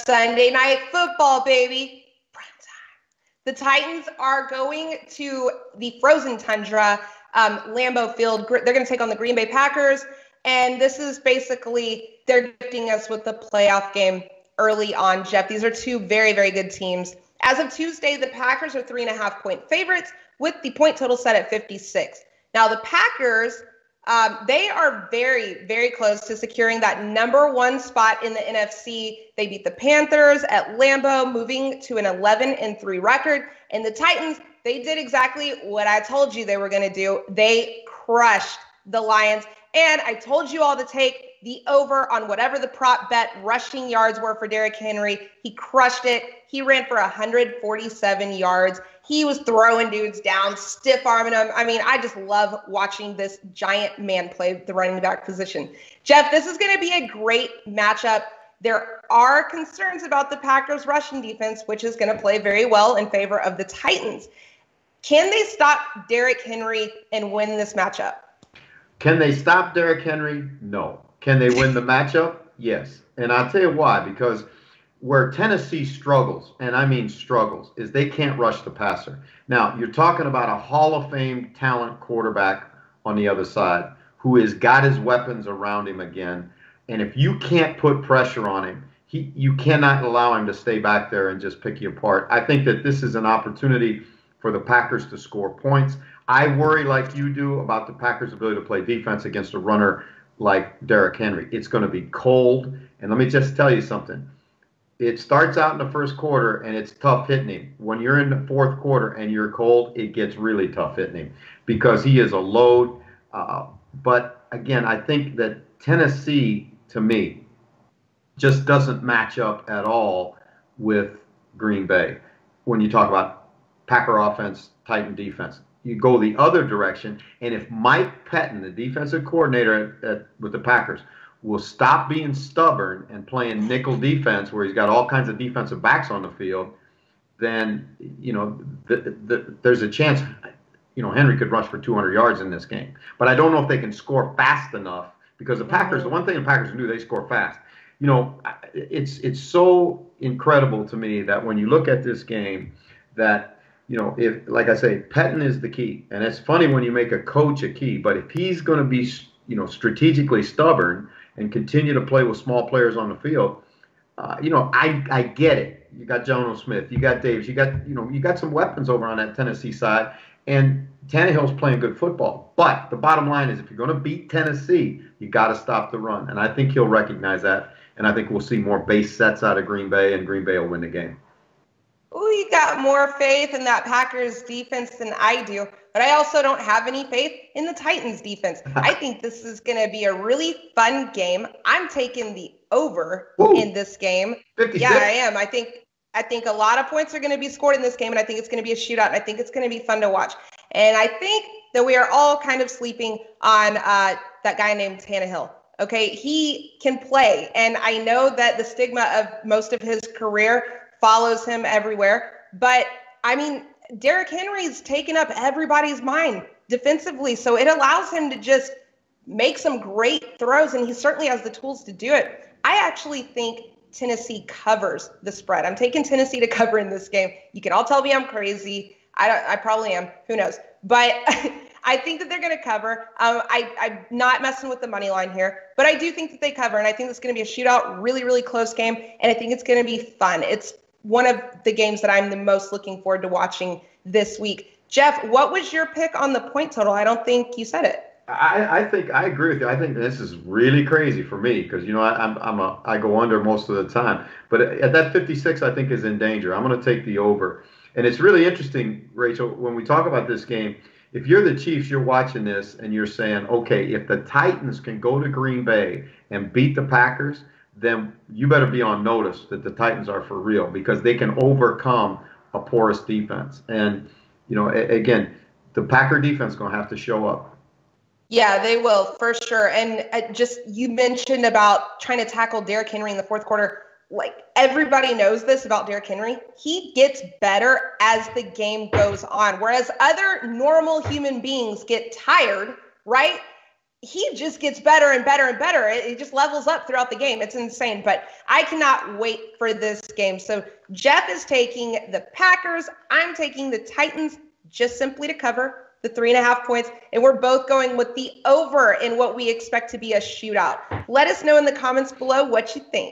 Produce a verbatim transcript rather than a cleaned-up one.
Sunday Night Football, baby. Prime time. The Titans are going to the frozen tundra, um, Lambeau Field. They're going to take on the Green Bay Packers. And this is basically, they're gifting us with the playoff game early on, Jeff. These are two very, very good teams. As of Tuesday, the Packers are three and a half point favorites with the point total set at fifty-six. Now, the Packers, um, they are very, very close to securing that number one spot in the N F C. They beat the Panthers at Lambeau, moving to an eleven and three record. And the Titans, they did exactly what I told you they were going to do. They crushed the Lions. And I told you all to take the over on whatever the prop bet rushing yards were for Derrick Henry. He crushed it. He ran for one hundred forty-seven yards. He was throwing dudes down, stiff arming them. I mean, I just love watching this giant man play the running back position. Jeff, this is going to be a great matchup. There are concerns about the Packers rushing defense, which is going to play very well in favor of the Titans. Can they stop Derrick Henry and win this matchup? Can they stop Derrick Henry? No. Can they win the matchup? Yes. And I'll tell you why. Because where Tennessee struggles, and I mean struggles, is they can't rush the passer. Now, you're talking about a Hall of Fame talent quarterback on the other side who has got his weapons around him again. And if you can't put pressure on him, he, you cannot allow him to stay back there and just pick you apart. I think that this is an opportunity for the Packers to score points. I worry, like you do, about the Packers' ability to play defense against a runner like Derrick Henry. It's going to be cold. And let me just tell you something. It starts out in the first quarter, and it's tough hitting him. When you're in the fourth quarter and you're cold, it gets really tough hitting him because he is a load. Uh, but, again, I think that Tennessee, to me, just doesn't match up at all with Green Bay when you talk about Packer offense, Titan defense. You go the other direction, and if Mike Pettin, the defensive coordinator at, at, with the Packers, will stop being stubborn and playing nickel defense where he's got all kinds of defensive backs on the field, then, you know, the, the, there's a chance, you know, Henry could rush for two hundred yards in this game. But I don't know if they can score fast enough because the Packers, the one thing the Packers do, they score fast. You know, it's it's so incredible to me that when you look at this game that, you know, if, like I say, Pettin is the key. And it's funny when you make a coach a key, but if he's going to be, you know, strategically stubborn and continue to play with small players on the field, uh, you know, I, I get it. You got Jono Smith, you got Davis, you got, you know, you got some weapons over on that Tennessee side, and Tannehill's playing good football. But the bottom line is if you're going to beat Tennessee, you got to stop the run. And I think he'll recognize that, and I think we'll see more base sets out of Green Bay, and Green Bay will win the game. We got more faith in that Packers defense than I do, but I also don't have any faith in the Titans defense. I think this is going to be a really fun game. I'm taking the over Ooh, in this game. fifty-six Yeah, I am. I think I think a lot of points are going to be scored in this game, and I think it's going to be a shootout, and I think it's going to be fun to watch. And I think that we are all kind of sleeping on uh, that guy named Tannehill. Okay, he can play, and I know that the stigma of most of his career follows him everywhere. But, I mean, Derrick Henry's taken up everybody's mind defensively, so it allows him to just make some great throws, and he certainly has the tools to do it. I actually think Tennessee covers the spread. I'm taking Tennessee to cover in this game. You can all tell me I'm crazy. I, don't, I probably am. Who knows? But I think that they're going to cover. Um, I, I'm not messing with the money line here, but I do think that they cover, and I think it's going to be a shootout, really, really close game, and I think it's going to be fun. It's one of the games that I'm the most looking forward to watching this week. Jeff, what was your pick on the point total? I don't think you said it. I, I think I agree with you. I think this is really crazy for me because, you know, I, I'm, I'm a, I go under most of the time. But at that fifty-six, I think is in danger. I'm going to take the over. And it's really interesting, Rachel, when we talk about this game, if you're the Chiefs, you're watching this and you're saying, okay, if the Titans can go to Green Bay and beat the Packers, then you better be on notice that the Titans are for real because they can overcome a porous defense. And, you know, a- again, the Packer defense is going to have to show up. Yeah, they will, for sure. And uh, just you mentioned about trying to tackle Derrick Henry in the fourth quarter. Like, everybody knows this about Derrick Henry. He gets better as the game goes on, whereas other normal human beings get tired, right? he just gets better and better and better. It, it just levels up throughout the game. It's insane. But I cannot wait for this game. So Jeff is taking the Packers. I'm taking the Titans just simply to cover the three and a half points. And we're both going with the over in what we expect to be a shootout. Let us know in the comments below what you think.